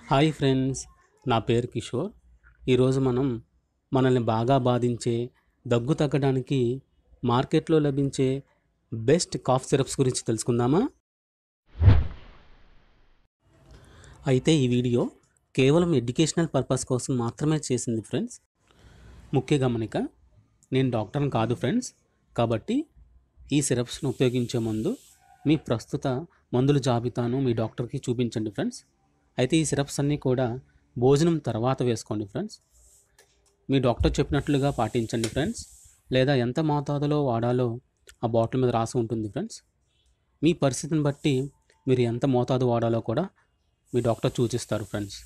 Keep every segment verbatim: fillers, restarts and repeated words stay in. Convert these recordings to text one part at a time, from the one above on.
Hi friends, నా పేరు కిషోర్. ఈరోజు మనం మనల్ని బాగా బాధించే దగ్గు తగ్గడానికి మార్కెట్లో లభించే బెస్ట్ కాఫ్ సిరప్స్ గురించి తెలుసుకుందామా? అయితే ఈ వీడియో కేవలం ఎడ్యుకేషనల్ పర్పస్ కోసం మాత్రమే చేసింది ఫ్రెండ్స్. ముఖ్య గమనిక, నేను డాక్టర్ని కాదు ఫ్రెండ్స్. కాబట్టి ఈ సిరప్స్ను ఉపయోగించే ముందు మీ ప్రస్తుత మందుల జాబితాను మీ డాక్టర్కి చూపించండి ఫ్రెండ్స్. అయితే ఈ సిరప్స్ అన్నీ కూడా భోజనం తర్వాత వేసుకోండి ఫ్రెండ్స్. మీ డాక్టర్ చెప్పినట్లుగా పాటించండి ఫ్రెండ్స్. లేదా ఎంత మోతాదులో వాడాలో ఆ బాటిల్ మీద రాసి ఉంటుంది ఫ్రెండ్స్. మీ పరిస్థితిని బట్టి మీరు ఎంత మోతాదు వాడాలో కూడా మీ డాక్టర్ సూచిస్తారు ఫ్రెండ్స్.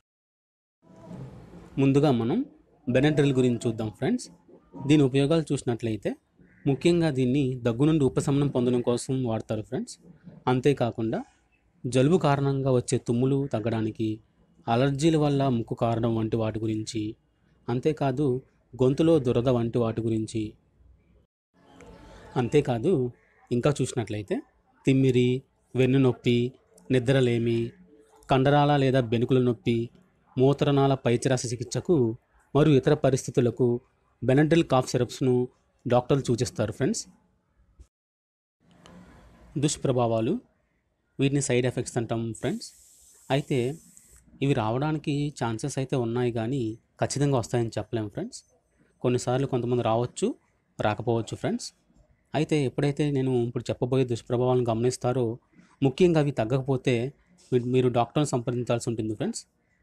ముందుగా మనం బెనడ్రిల్ గురించి చూద్దాం ఫ్రెండ్స్. దీని ఉపయోగాలు చూసినట్లయితే ముఖ్యంగా దీన్ని దగ్గు నుండి ఉపశమనం పొందడం కోసం వాడతారు ఫ్రెండ్స్. అంతేకాకుండా జలుబు కారణంగా వచ్చే తుమ్ములు తగ్గడానికి, అలర్జీల వల్ల ముక్కు కారడం వంటి వాటి గురించి, అంతేకాదు గొంతులో దురద వంటి వాటి గురించి, అంతేకాదు ఇంకా చూసినట్లయితే తిమ్మిరి, వెన్ను నొప్పి, నిద్రలేమి, కండరాల లేదా బెనుకుల నొప్పి, మూత్రనాళ పైచిరాశ చికిత్సకు మరియు ఇతర పరిస్థితులకు బెనడ్రిల్ కాఫ్ సిరప్స్ను డాక్టర్లు సూచిస్తారు ఫ్రెండ్స్. దుష్ప్రభావాలు, వీటిని సైడ్ ఎఫెక్ట్స్ అంటాం ఫ్రెండ్స్. అయితే ఇవి రావడానికి ఛాన్సెస్ అయితే ఉన్నాయి, కానీ ఖచ్చితంగా వస్తాయని చెప్పలేము ఫ్రెండ్స్. కొన్నిసార్లు కొంతమంది రావచ్చు, రాకపోవచ్చు ఫ్రెండ్స్. అయితే ఎప్పుడైతే నేను ఇప్పుడు చెప్పబోయే దుష్ప్రభావాలను గమనిస్తారో, ముఖ్యంగా అవి తగ్గకపోతే మీరు డాక్టర్ని సంప్రదించాల్సి ఉంటుంది ఫ్రెండ్స్.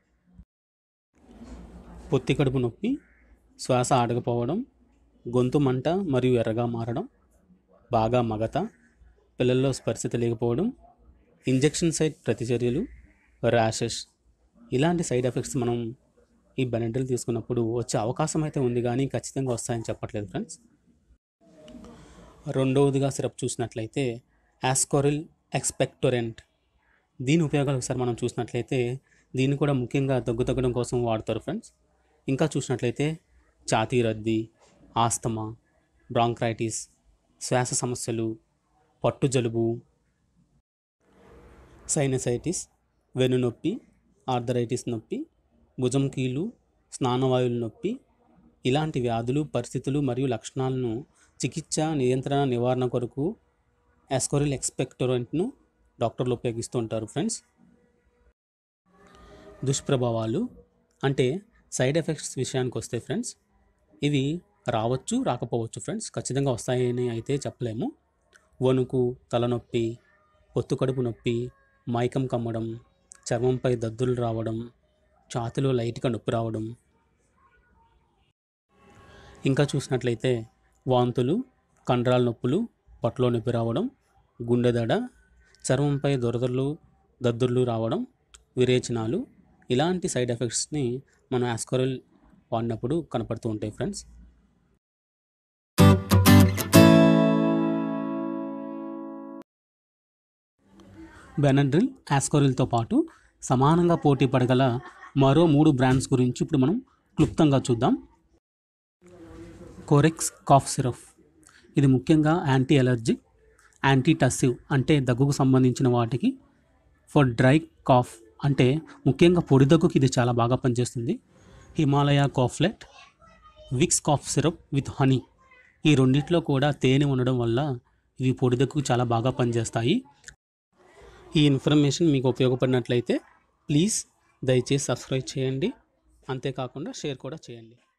పొత్తి కడుపు నొప్పి, శ్వాస ఆడకపోవడం, గొంతు మంట మరియు ఎర్రగా మారడం, బాగా మగత, పిల్లల్లో స్పర్శ తెలియకపోవడం, ఇంజెక్షన్ సైట్ ప్రతిచర్యలు, ర్యాషెస్, ఇలాంటి సైడ్ ఎఫెక్ట్స్ మనం ఈ బెనడ్రిల్ తీసుకున్నప్పుడు వచ్చే అవకాశం అయితే ఉంది, కానీ ఖచ్చితంగా వస్తాయని చెప్పట్లేదు ఫ్రెండ్స్. రెండవదిగా సిరప్ చూసినట్లయితే ఆస్కారిల్ ఎక్స్పెక్టోరెంట్. దీని ఉపయోగాలు ఒకసారి మనం చూసినట్లయితే దీన్ని కూడా ముఖ్యంగా దగ్గు తగ్గడం కోసం వాడతారు ఫ్రెండ్స్. ఇంకా చూసినట్లయితే ఛాతీ రద్దీ, ఆస్తమా, బ్రాంక్రైటిస్, శ్వాస సమస్యలు, పట్టు జలుబు, సైనసైటిస్, వెన్నునొప్పి, ఆర్థరైటిస్ నొప్పి, భుజం కీలు, స్నానవాయువుల నొప్పి, ఇలాంటి వ్యాధులు, పరిస్థితులు మరియు లక్షణాలను చికిత్స, నియంత్రణ, నివారణ కొరకు ఆస్కారిల్ ఎక్స్పెక్టోరెంట్ను డాక్టర్లు ఉపయోగిస్తూ ఉంటారు ఫ్రెండ్స్. దుష్ప్రభావాలు అంటే సైడ్ ఎఫెక్ట్స్ విషయానికి వస్తే ఫ్రెండ్స్, ఇవి రావచ్చు, రాకపోవచ్చు ఫ్రెండ్స్. ఖచ్చితంగా వస్తాయని అయితే చెప్పలేము. వణుకు, తలనొప్పి, పొత్తు కడుపు నొప్పి, మైకం కమ్మడం, చర్మంపై దద్దులు రావడం, ఛాతిలో లైట్గా నొప్పి రావడం, ఇంకా చూసినట్లయితే వాంతులు, కండరాల నొప్పులు, పొట్టలో నొప్పి రావడం, గుండె దడ, చర్మంపై దురదలు దద్దుర్లు రావడం, విరేచనాలు, ఇలాంటి సైడ్ ఎఫెక్ట్స్ని మనం ఆస్కారిల్ వాడినప్పుడు కనపడుతూ ఉంటాయి ఫ్రెండ్స్. బెనడ్రిల్, ఆస్కారిల్తో పాటు సమానంగా పోటీ పడగల మరో మూడు బ్రాండ్స్ గురించి ఇప్పుడు మనం క్లుప్తంగా చూద్దాం. Corex cough syrup. ఇది ముఖ్యంగా యాంటీ ఎలర్జిక్, యాంటీ టస్సివ్ అంటే దగ్గుకు సంబంధించిన వాటికి, ఫర్ డ్రై కాఫ్ అంటే ముఖ్యంగా పొడి దగ్గుకి ఇది చాలా బాగా పనిచేస్తుంది. Himalaya Koflet, Vicks cough syrup with honey, ఈ రెండిట్లో కూడా తేనె ఉండడం వల్ల ఇవి పొడి దగ్గుకు చాలా బాగా పనిచేస్తాయి. ఈ ఇన్ఫర్మేషన్ మీకు ఉపయోగపడినట్లయితే ప్లీజ్ దయచేసి సబ్స్క్రైబ్ చేయండి. అంతేకాకుండా షేర్ కూడా చేయండి.